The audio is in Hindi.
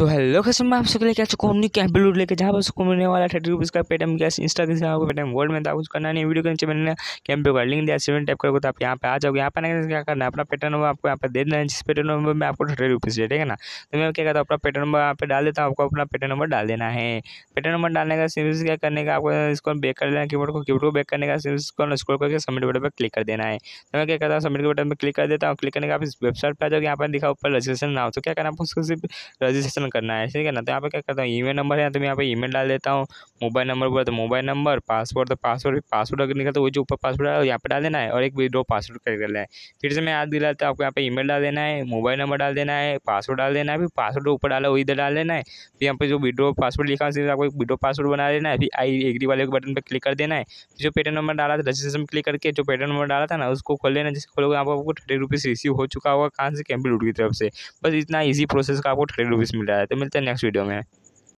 सो हेलो कस्टमर, मैं आप सबके लिए क्या चुका हूँ कैंप लूट लेके, जहाँ पर उसको मिलने वाला 30 रुपीज़ का पेटीएम गैस इंस्टा के आपको पेटीएम गोल्ड में था। कुछ करना नहीं, वीडियो के नीचे मैंने कैंप पे लिंक दिया, 7 टाइप करोगे तो आप यहाँ पे आ जाओगे। यहाँ पे आने के क्या करना है, अपना पेटीएम नंबर आपको यहाँ पे दे देना है, जिस पेटीएम नंबर में आपको 30 रुपीज़ है, ठीक है ना। तो मैं क्या कहता हूँ, अपना पेटीएम नंबर यहाँ पे डाल देता हूँ, आपको अपना पेटीएम नंबर डाल देना है। पेटीएम नंबर डालने का सिर्फ क्या करने का, आपको इसको बैक कर देना, कीबोर्ड को बैक करने का सिर्फ इसको स्क्रॉल करके सबमिट बटन पर क्लिक कर देना है। तो मैं क्या कहता हूँ, सबमिट के बटन पर क्लिक कर देता हूँ। क्लिक करने का आप इस वेबसाइट पर आ जाओगे, यहाँ पर दिखा ऊपर रजिस्ट्रेशन नाउ, तो क्या करना है, आपको उसको सिर्फ रजिस्ट्रेशन करना है, ठीक है ना। तो यहाँ पे क्या करता हूँ, ईमेल नंबर है तो मैं यहाँ पे ईमेल डाल देता हूँ। मोबाइल नंबर बोला तो मोबाइल नंबर, पासवर्ड तो पासवर्ड अगर निकलता तो वही जो ऊपर पासवर्ड है यहाँ पे डाल देना है, और एक विड्रॉ पासवर्ड कर देना है। फिर से मैं याद दिलाता हूँ, आपको यहाँ पे ईमेल डाल देना है, मोबाइल नंबर डाल देना है, पासवर्ड डाल देना है, फिर पासवर्ड ऊपर डाला वही इधर डाल देना है। फिर यहाँ पे जो विड्रॉ पासवर्ड लिखा है आपको एक विड्रॉ पासवर्ड बना देना है। फिर आई एग्री वाले बटन पर क्लिक कर देना है। जो पेटीएम नंबर डाला था रजिस्ट्रेशन क्लिक करके, जो पेटीएम नंबर डाला था ना उसको खोल लेना। जिससे खोलोगे आपको 30 रुपीज़ रिसीव हो चुका होगा, कहाँ से, कैंप लूट की तरफ से। बस इतना ईजी प्रोसेस का आपको 30 रुपीज़ मिल रहा है। तो मिलते हैं नेक्स्ट वीडियो में।